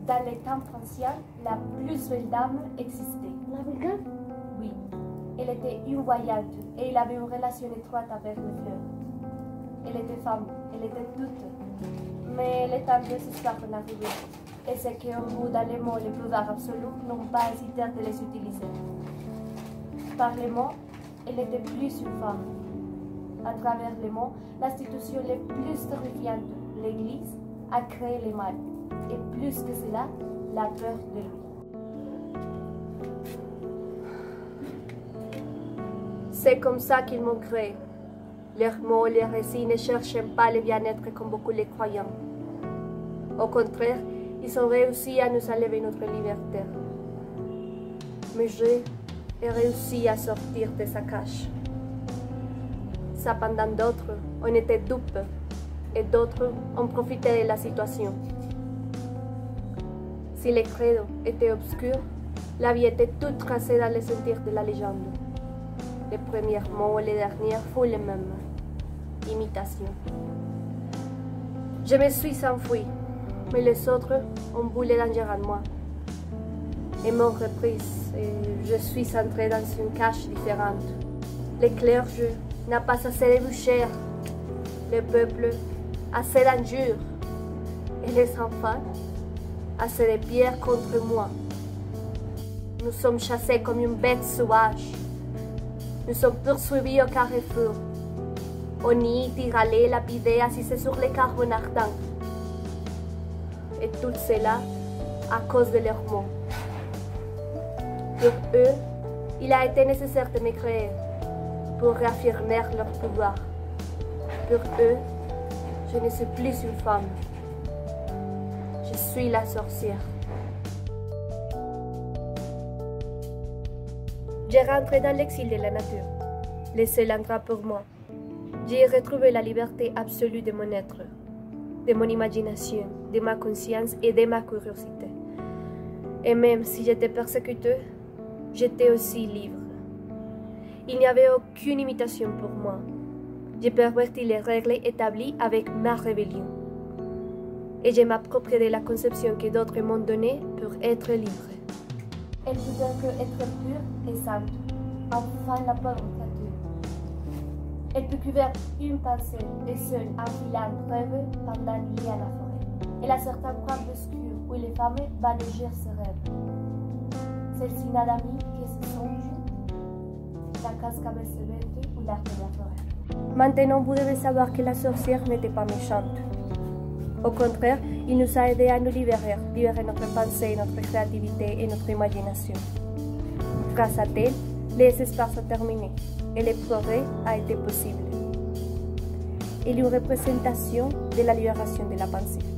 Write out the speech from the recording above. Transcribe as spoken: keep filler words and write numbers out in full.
Dans les temps anciens, la plus belle dame existait. La Vulgaire? Oui, elle était une voyante et elle avait une relation étroite avec les fleurs. Elle était femme, elle était toute, mais les temps de histoires sont arrivés. Et c'est qu'en bout dans les mots les pouvoirs absolus n'ont pas hésité de les utiliser. Par les mots, elle était plus une femme. À travers les mots, l'institution les plus terrifiante, l'Église, a créé le mal. Et plus que cela, la peur de lui. C'est comme ça qu'ils m'ont créé. Leurs mots et leurs récits ne cherchent pas le bien-être comme beaucoup les croyants. Au contraire, ils ont réussi à nous enlever notre liberté. Mais j'ai réussi à sortir de sa cage. Cependant d'autres ont été dupes et d'autres ont profité de la situation. Si le credo était obscur, la vie était toute tracée dans le sentier de la légende. Les premiers mots et les derniers furent les mêmes. Imitation. Je me suis enfui, mais les autres ont voulu danger en moi. Et m'ont reprise, et je suis entrée dans une cage différente. Le clergé n'a pas assez de bouchères, le peuple assez d'injures, et les enfants assez de pierres contre moi. Nous sommes chassés comme une bête sauvage. Nous sommes poursuivis au carrefour. On y tiralé, lapidé, assis sur les carbone ardents. Et tout cela à cause de leurs mots. Pour eux, il a été nécessaire de me créer pour réaffirmer leur pouvoir. Pour eux, je ne suis plus une femme. Je suis la sorcière. J'ai rentré dans l'exil de la nature, le seul endroit pour moi. J'ai retrouvé la liberté absolue de mon être, de mon imagination, de ma conscience et de ma curiosité. Et même si j'étais persécutée, j'étais aussi libre. Il n'y avait aucune imitation pour moi. J'ai perverti les règles établies avec ma rébellion. Et je m'approprié la conception que d'autres m'ont donnée pour être libre. Elle voudrait que être pure et sainte, enfin la pauvre créature. Elle peut couvrir une pensée et seule en filant rêve pendant l'île à la forêt. Elle a certains coins obscurs où les femmes vont légir ses rêves. Celle-ci n'a d'amis que ses songes, la cascade se ou l'arbre de la forêt. Maintenant, vous devez savoir que la sorcière n'était pas méchante. Au contraire, il nous a aidés à nous libérer, libérer notre pensée, notre créativité et notre imagination. Grâce à elle, les espaces ont terminé et le progrès a été possible. Il y a une représentation de la libération de la pensée.